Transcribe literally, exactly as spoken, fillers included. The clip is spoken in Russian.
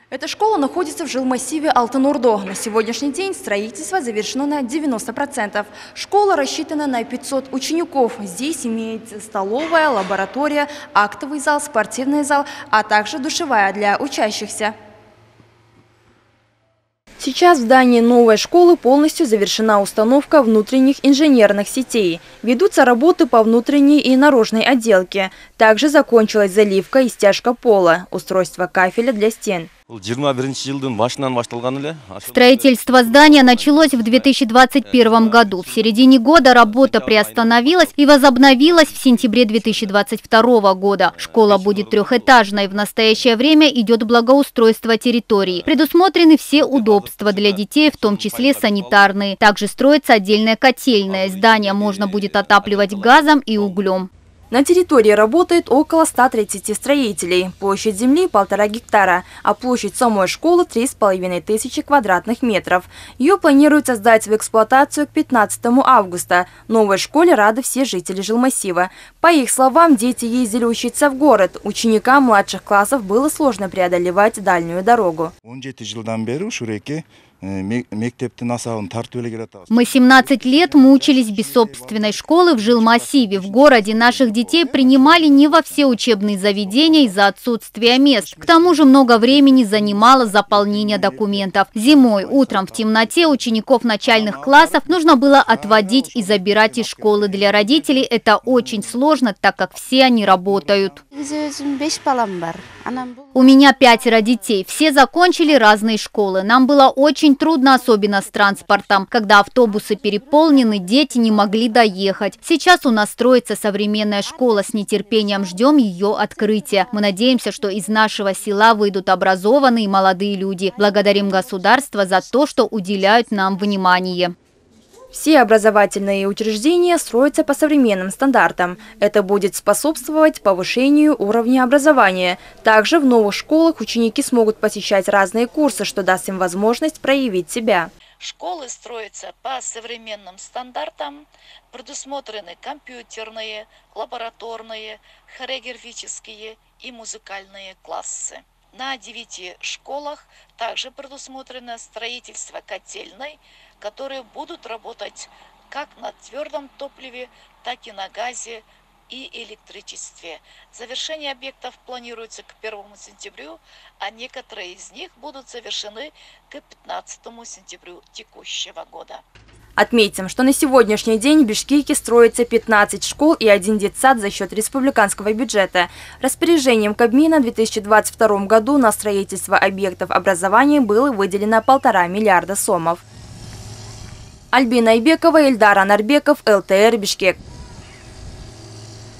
Эта школа находится в жилмассиве Алтын-Орда. На сегодняшний день строительство завершено на девяносто процентов. Школа рассчитана на пятьсот учеников. Здесь имеется столовая, лаборатория, актовый зал, спортивный зал, а также душевая для учащихся. Сейчас в здании новой школы полностью завершена установка внутренних инженерных сетей. Ведутся работы по внутренней и наружной отделке. Также закончилась заливка и стяжка пола, устройство кафеля для стен. Строительство здания началось в две тысячи двадцать первом году. В середине года работа приостановилась и возобновилась в сентябре две тысячи двадцать второго года. Школа будет трехэтажной. В настоящее время идет благоустройство территории. Предусмотрены все удобства для детей, в том числе санитарные. Также строится отдельная котельная. Здание можно будет отапливать газом и углем. На территории работает около ста тридцати строителей. Площадь земли – полтора гектара, а площадь самой школы – три с половиной тысячи квадратных метров. Ее планируется сдать в эксплуатацию к пятнадцатому августа. Новой школе рады все жители жилмассива. По их словам, дети ездили учиться в город. Ученикам младших классов было сложно преодолевать дальнюю дорогу. Мы семнадцать лет мучились без собственной школы в жилмассиве. В городе наших детей принимали не во все учебные заведения из-за отсутствия мест. К тому же много времени занимало заполнение документов. Зимой, утром в темноте учеников начальных классов нужно было отводить и забирать из школы. Для родителей это очень сложно, так как все они работают. У меня пятеро детей. Все закончили разные школы. Нам было очень трудно, особенно с транспортом. Когда автобусы переполнены, дети не могли доехать. Сейчас у нас строится современная школа. С нетерпением ждем ее открытия. Мы надеемся, что из нашего села выйдут образованные молодые люди. Благодарим государство за то, что уделяют нам внимание. Все образовательные учреждения строятся по современным стандартам. Это будет способствовать повышению уровня образования. Также в новых школах ученики смогут посещать разные курсы, что даст им возможность проявить себя. Школы строятся по современным стандартам. Предусмотрены компьютерные, лабораторные, хореографические и музыкальные классы. На девяти школах также предусмотрено строительство котельной, которые будут работать как на твердом топливе, так и на газе и электричестве. Завершение объектов планируется к первому сентябрю, а некоторые из них будут завершены к пятнадцатому сентября текущего года. Отметим, что на сегодняшний день в Бишкеке строится пятнадцать школ и один детсад за счет республиканского бюджета. Распоряжением Кабмина в две тысячи двадцать втором году на строительство объектов образования было выделено полтора миллиарда сомов. Альбина Айбекова, Эльдар Анарбеков, эл тэ эр Бишкек.